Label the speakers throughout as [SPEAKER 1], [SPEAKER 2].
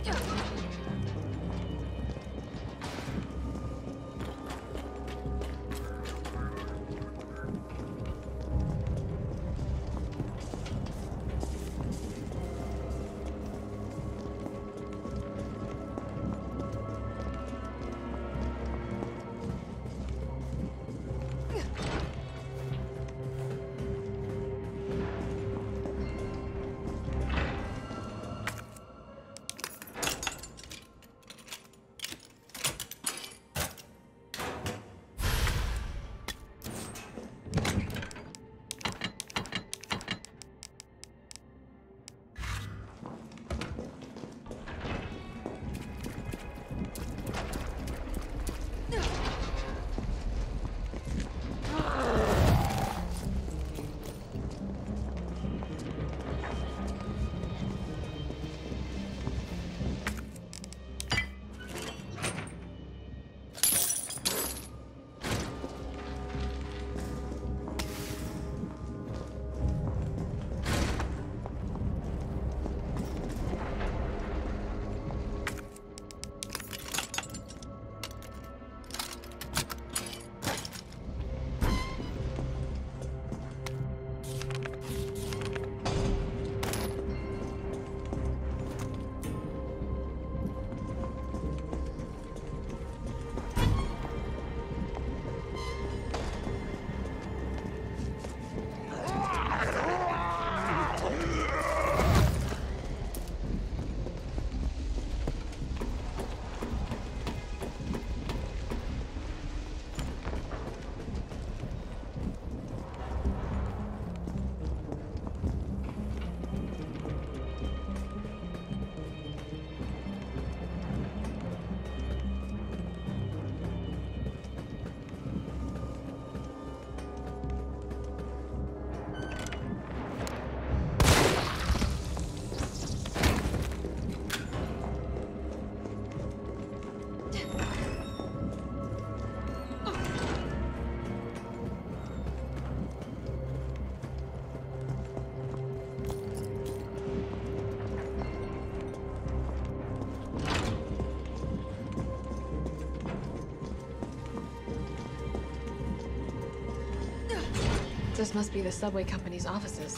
[SPEAKER 1] This must be the subway company's offices.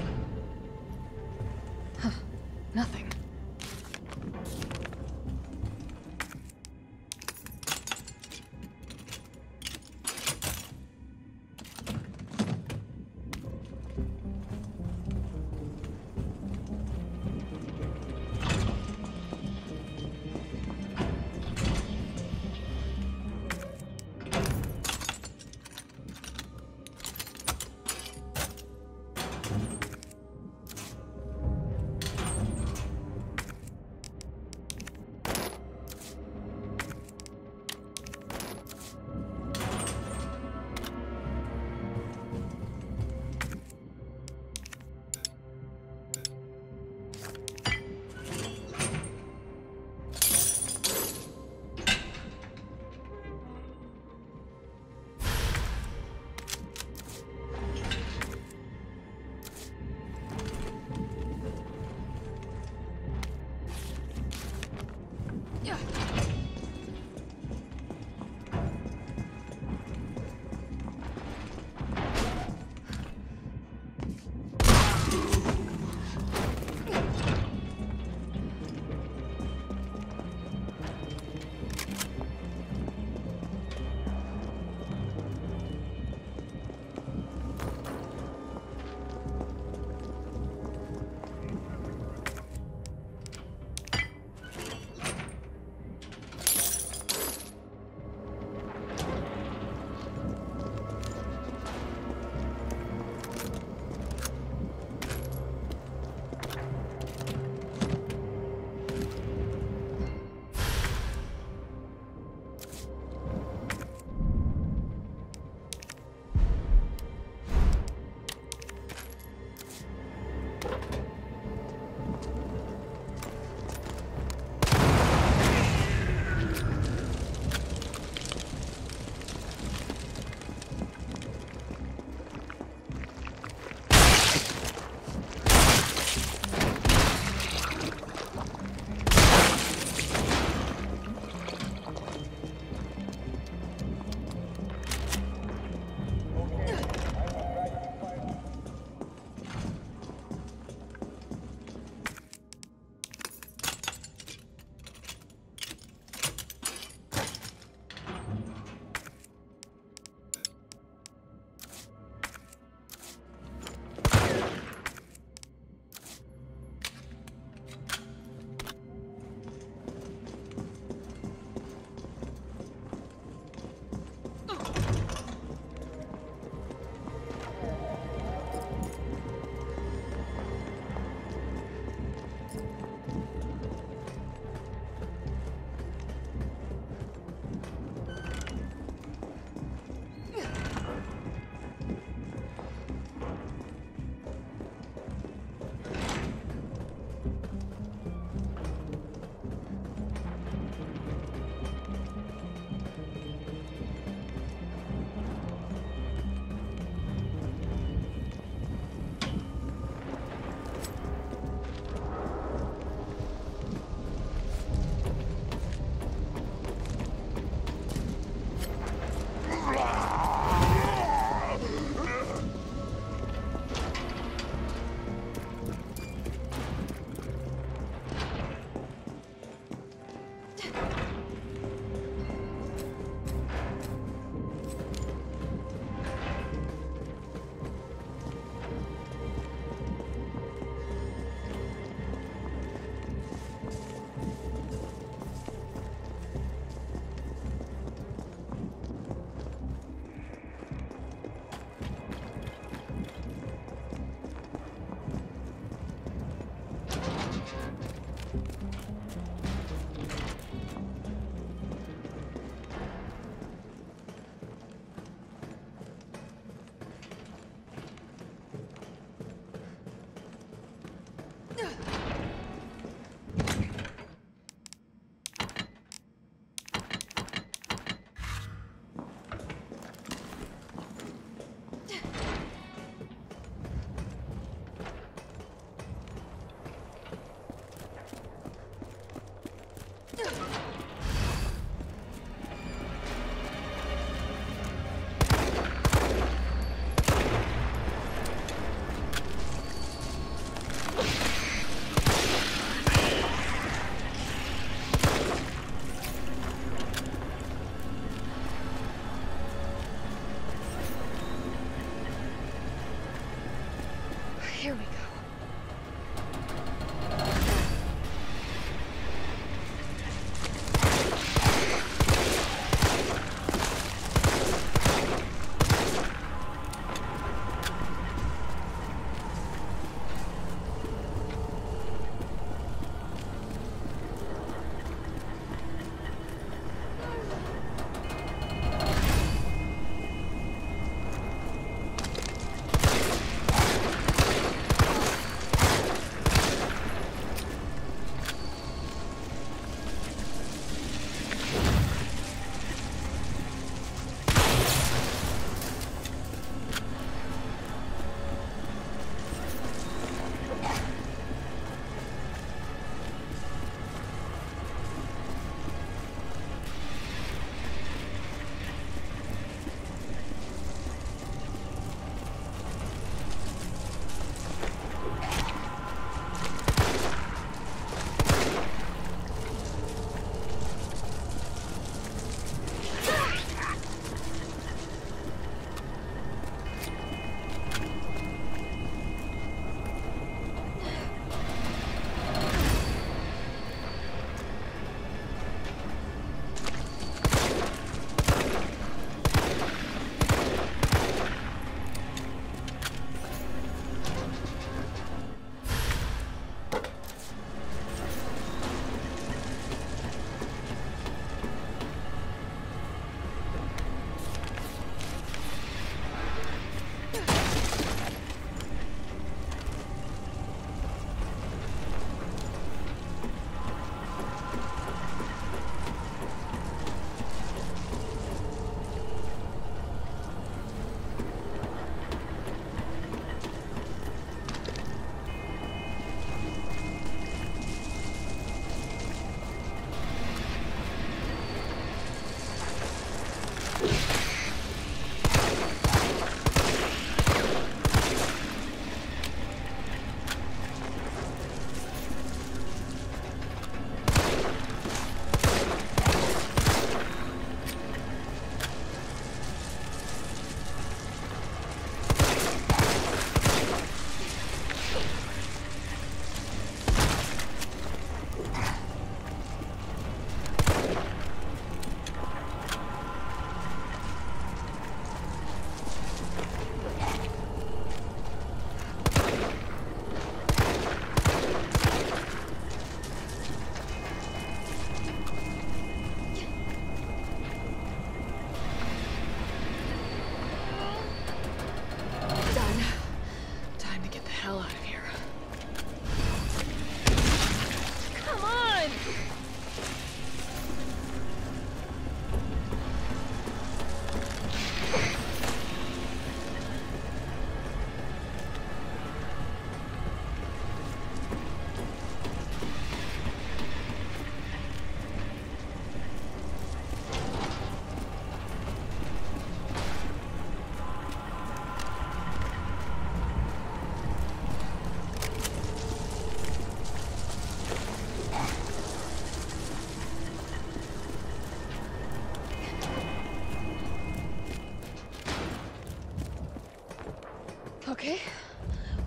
[SPEAKER 1] Huh. Nothing.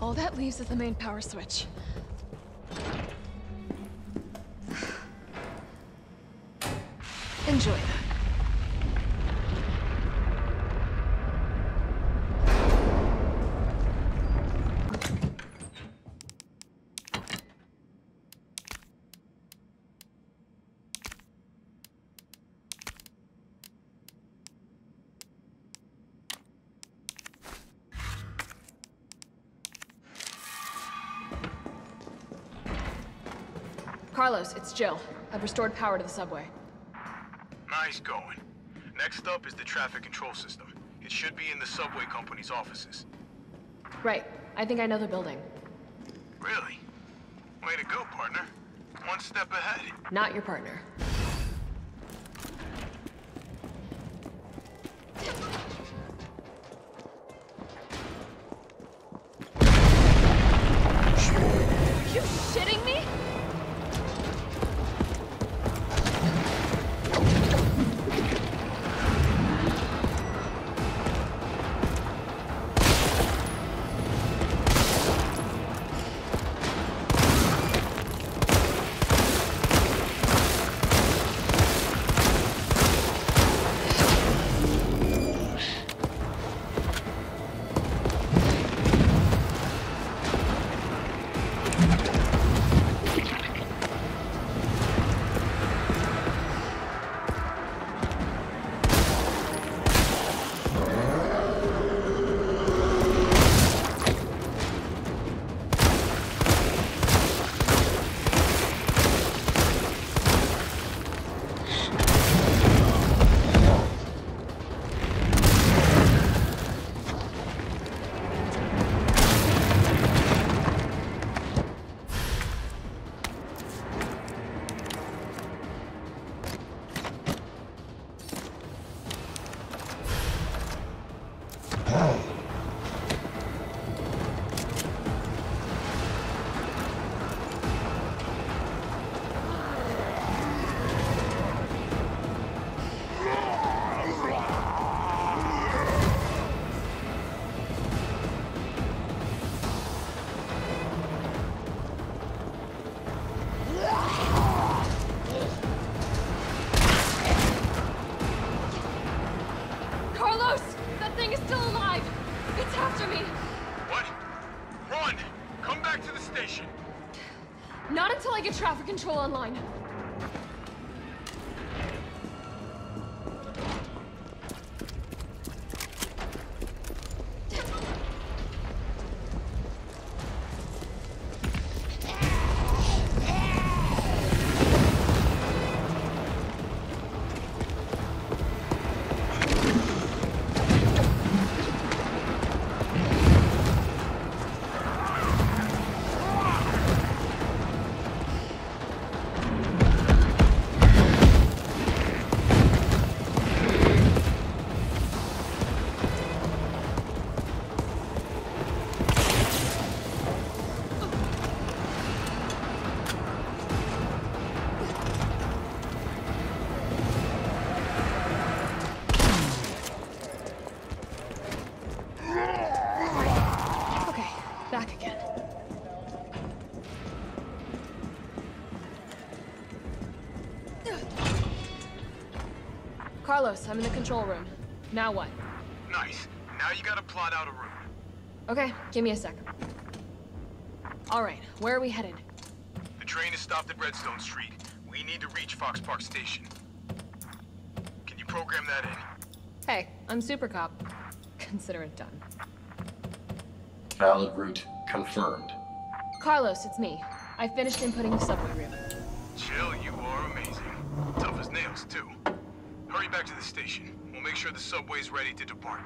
[SPEAKER 1] All that leaves is the main power switch. Enjoy that. Carlos, it's Jill. I've restored power to the subway.
[SPEAKER 2] Nice going. Next up is the traffic control system. It should be in the subway company's offices.
[SPEAKER 1] Right. I think I know the building.
[SPEAKER 2] Really? Way to go, partner. One step ahead.
[SPEAKER 1] Not your partner. Are you shitting me? Not until I get traffic control online. Carlos, I'm in the control room. Now what?
[SPEAKER 2] Nice. Now you gotta plot out a route.
[SPEAKER 1] Okay, give me a second. All right, where are we headed?
[SPEAKER 2] The train is stopped at Redstone Street. We need to reach Fox Park Station. Can you program that in?
[SPEAKER 1] Hey, I'm Super Cop. Consider it done.
[SPEAKER 3] Valid route confirmed.
[SPEAKER 1] Carlos, it's me. I finished inputting the subway route.
[SPEAKER 2] Jill, you are amazing. Tough as nails, too. Hurry back to the station. We'll make sure the subway's ready to depart.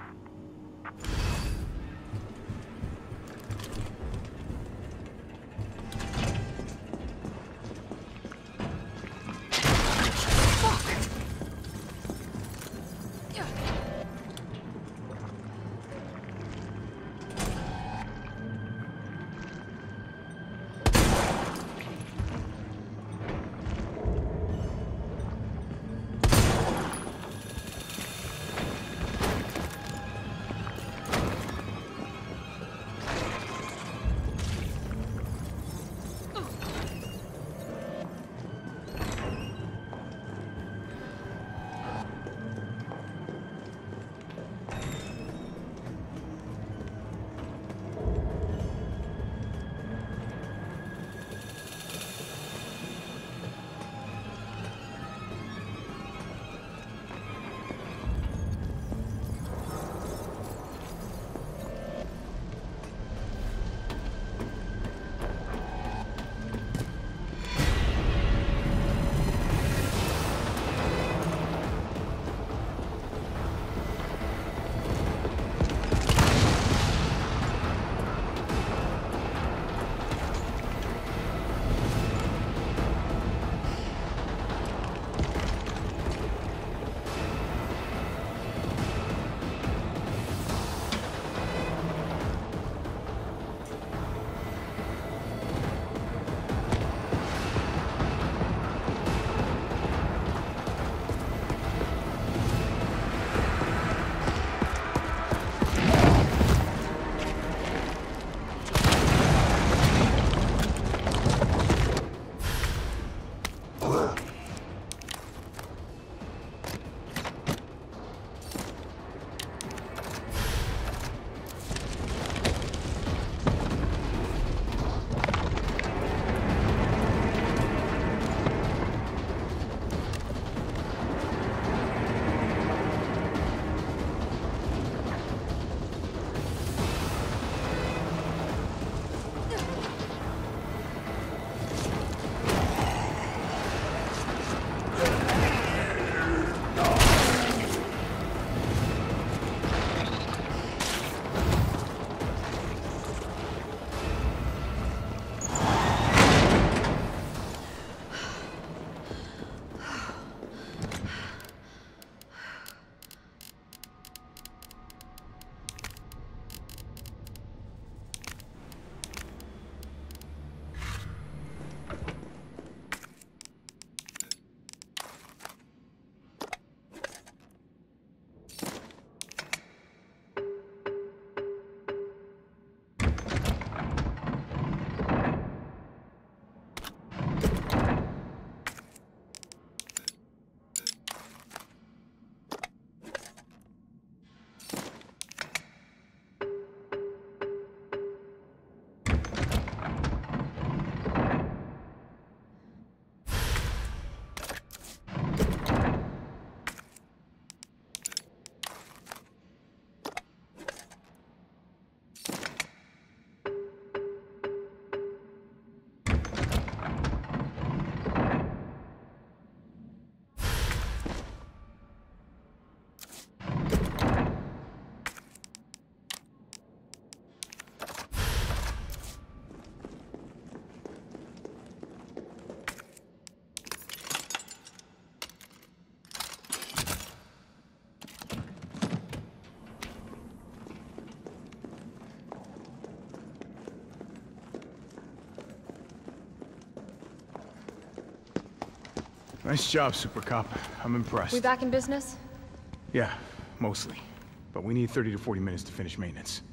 [SPEAKER 2] Nice job, Super Cop. I'm impressed.
[SPEAKER 1] We back in business?
[SPEAKER 2] Yeah, mostly. But we need 30 to 40 minutes to finish maintenance.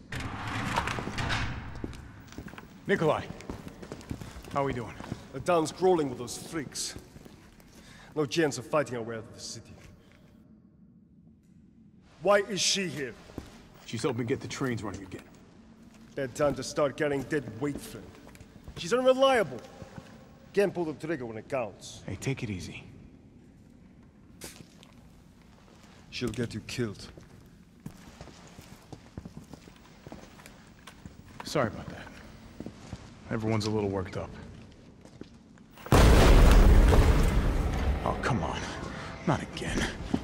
[SPEAKER 2] Nikolai, how are we doing?
[SPEAKER 3] The town's crawling with those freaks. No chance of fighting our way out of the city. Why is she here?
[SPEAKER 2] She's helping get the trains running again.
[SPEAKER 3] Bad time to start carrying dead weight, friend. She's unreliable. Can't pull the trigger when it counts.
[SPEAKER 2] Hey, take it easy.
[SPEAKER 3] She'll get you killed.
[SPEAKER 2] Sorry about that. Everyone's a little worked up. Oh, come on. Not again.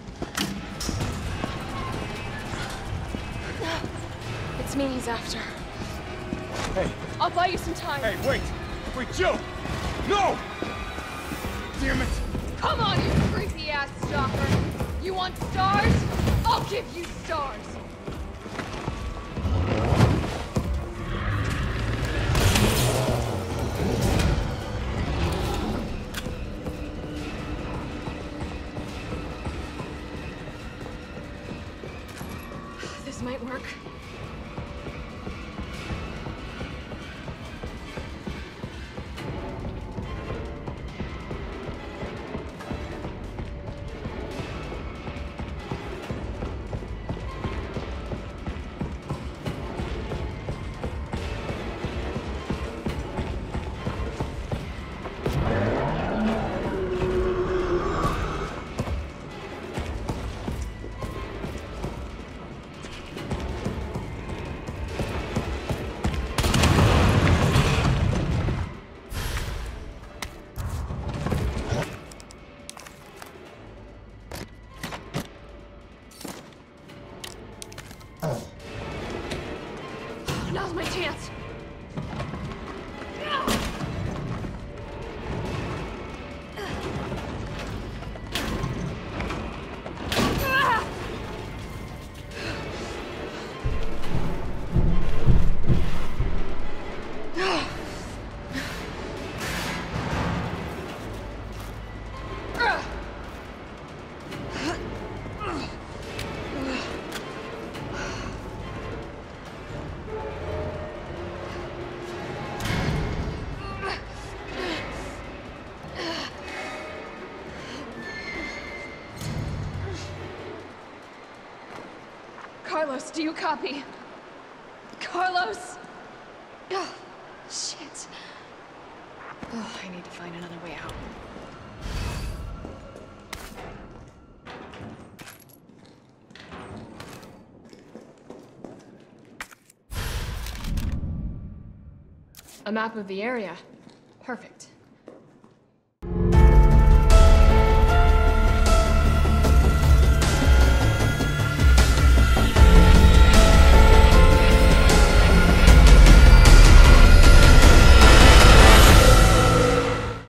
[SPEAKER 1] It's me he's after.
[SPEAKER 2] Hey.
[SPEAKER 1] I'll buy you some time.
[SPEAKER 2] Hey, wait! Wait, Joe! No! Damn it!
[SPEAKER 1] Come on, you creepy-ass stalker! You want stars? I'll give you stars! This might work. Now's my chance. Carlos, do you copy? Carlos! Oh, shit. Oh, I need to find another way out. A map of the area. Perfect.